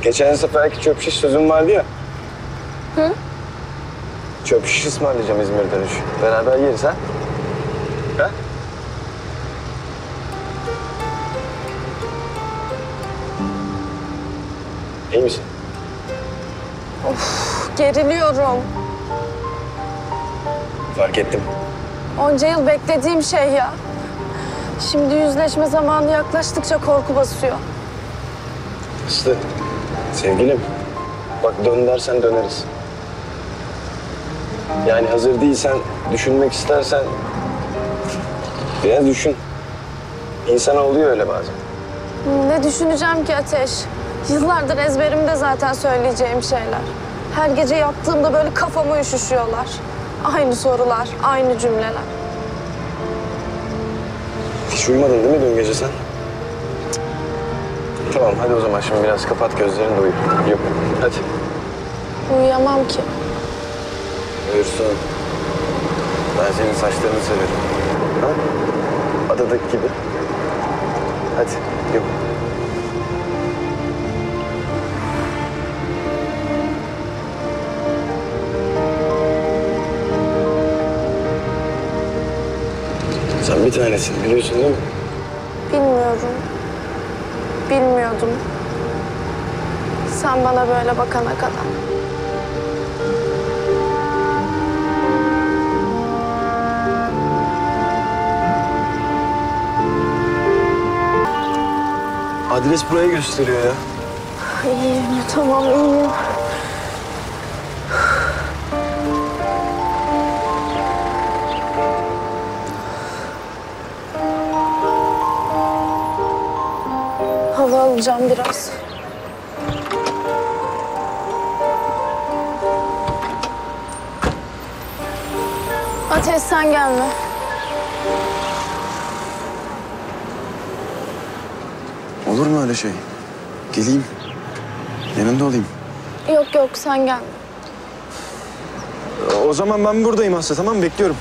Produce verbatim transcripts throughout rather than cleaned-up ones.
Geçen seferki çöp şiş sözüm vardı ya. Hı? Çöp şiş ısmarlayacağım İzmir dönüş. Beraber yeriz ha? Ha? İyi misin? Of, geriliyorum. Fark ettim. Onca yıl beklediğim şey ya. Şimdi yüzleşme zamanı yaklaştıkça korku basıyor. Aslı, sevgilim. Bak dön dersen döneriz. Yani hazır değilsen, düşünmek istersen biraz düşün. İnsana oluyor öyle bazen. Ne düşüneceğim ki Ateş? Yıllardır ezberimde zaten söyleyeceğim şeyler. Her gece yattığımda böyle kafama üşüşüyorlar. Aynı sorular, aynı cümleler. Hiç uyumadın değil mi dün gece sen? Tamam hadi o zaman şimdi biraz kapat gözlerini de uyu. Yok hadi. Uyuyamam ki. Uyursun. Ben senin saçlarını severim. Ha? Adadaki gibi. Hadi yok. Sen bir tanesin biliyorsun değil mi? Bilmiyorum. Bilmiyordum. Sen bana böyle bakana kadar. Adres buraya gösteriyor ya. İyiyim, tamam iyiyim. Hava alacağım biraz. Ateş sen gelme. Olur mu öyle şey? Geleyim. Yanında olayım. Yok yok sen gelme. O zaman ben buradayım Aslı tamam mı? Bekliyorum.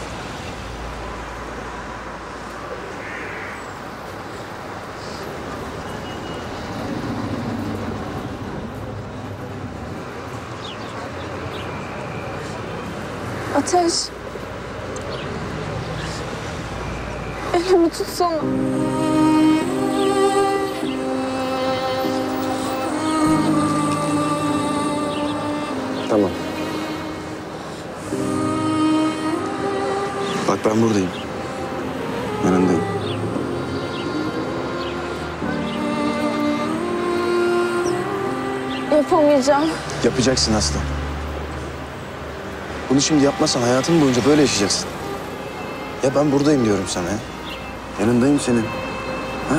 Ateş. Elimi tutsana. Tamam. Bak ben buradayım. Yanındayım. Yapamayacağım. Yapacaksın Aslı. Bunu şimdi yapmasan hayatın boyunca böyle yaşayacaksın. Ya ben buradayım diyorum sana ya. Yanındayım senin. Ha?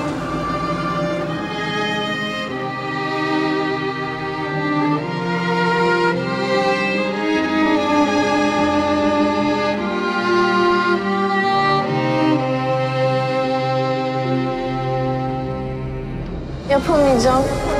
Yapamayacağım.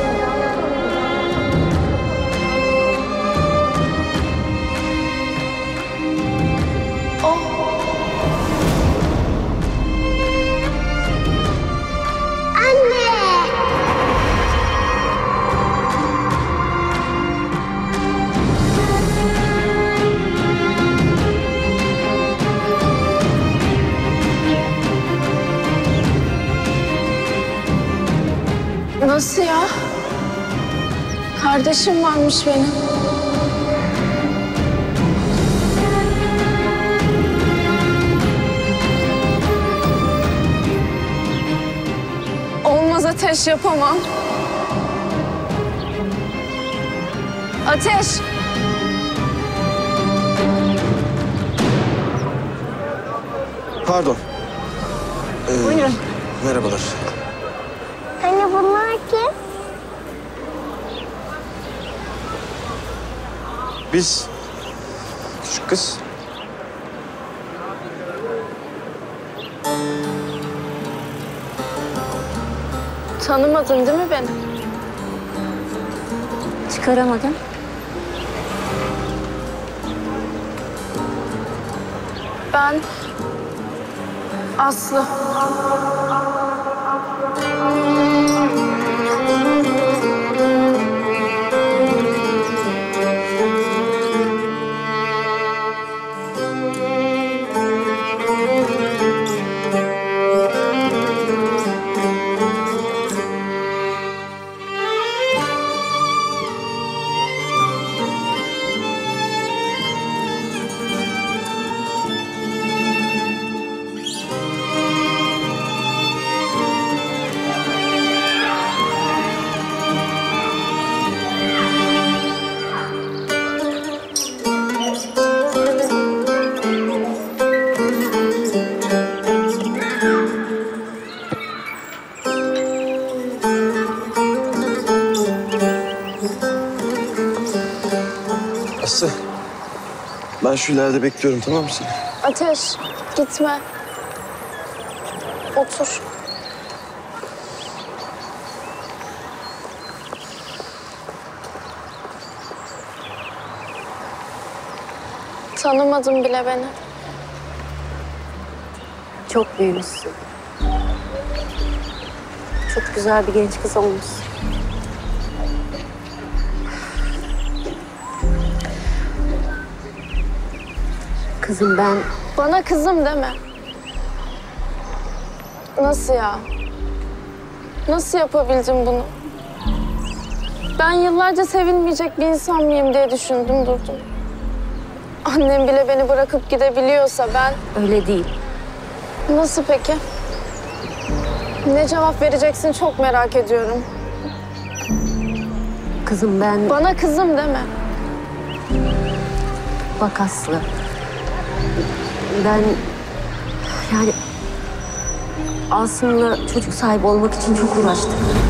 Nasıl ya? Kardeşim varmış benim. Olmaz Ateş, yapamam. Ateş! Pardon. Ee, Buyurun. Merhabalar. Hani bunlar kim? Biz küçük kız. Tanımadın değil mi beni? Çıkaramadım. Ben Aslı. Ben şu ileride bekliyorum, tamam mı seni? Ateş, gitme. Otur. Tanımadın bile beni. Çok büyümüşsün. Çok güzel bir genç kız olmuşsun. Kızım ben... Bana kızım deme. Nasıl ya? Nasıl yapabildim bunu? Ben yıllarca sevilmeyecek bir insan mıyım diye düşündüm durdum. Annem bile beni bırakıp gidebiliyorsa ben... Öyle değil. Nasıl peki? Ne cevap vereceksin çok merak ediyorum. Kızım ben... Bana kızım deme. Bak Aslı. Ben... Yani... Aslı'nla çocuk sahibi olmak için çok uğraştım.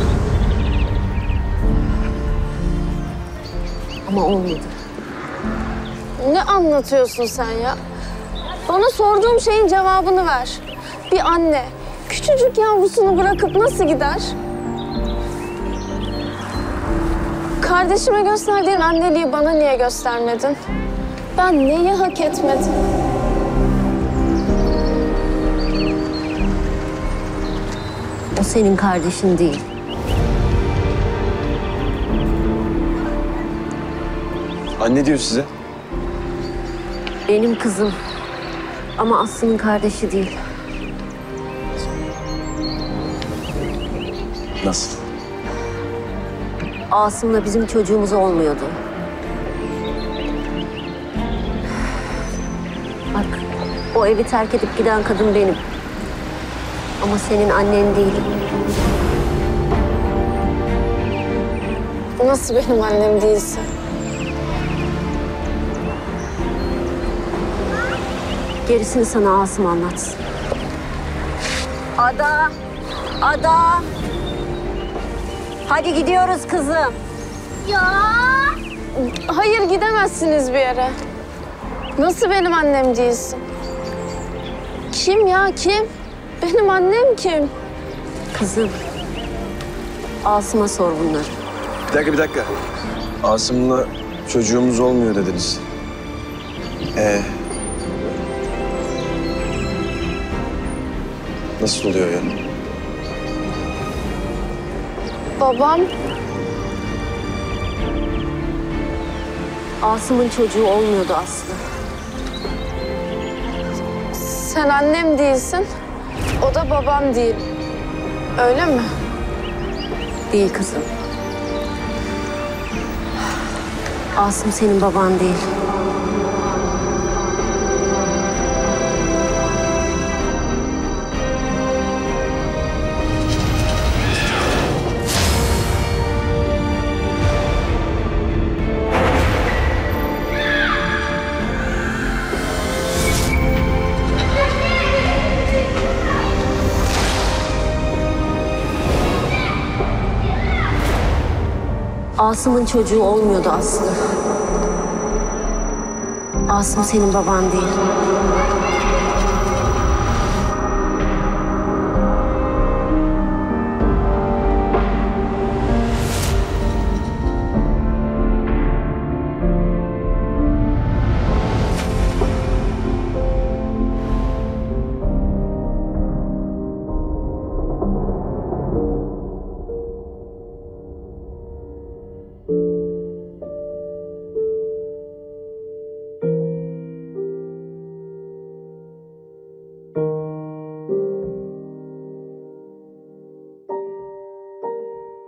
Ama olmadı. Ne anlatıyorsun sen ya? Bana sorduğum şeyin cevabını ver. Bir anne küçücük yavrusunu bırakıp nasıl gider? Kardeşime gösterdiğin anneliği bana niye göstermedin? Ben neyi hak etmedim? O senin kardeşin değil. Anne diyor size. Benim kızım. Ama Aslı'nın kardeşi değil. Nasıl? Asım'la bizim çocuğumuz olmuyordu. Bak, o evi terk edip giden kadın benim. Ama senin annen değilim. Nasıl benim annem değilse? Gerisini sana Asım anlatsın. Ada! Ada! Hadi gidiyoruz kızım. Ya! Hayır gidemezsiniz bir yere. Nasıl benim annem değilsin? Kim ya kim? Benim annem kim? Kızım, Asım'a sor bunları. Bir dakika, bir dakika. Asım'la çocuğumuz olmuyor dediniz. Ee, nasıl oluyor ya? Babam Asım'ın çocuğu olmuyordu Aslı. sen annem değilsin. O da babam değil. Öyle mi? Değil kızım. Asım senin baban değil. Asım'ın çocuğu olmuyordu Aslı. Asım senin baban değil.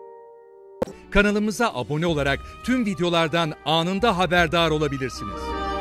Kanalımıza abone olarak tüm videolardan anında haberdar olabilirsiniz.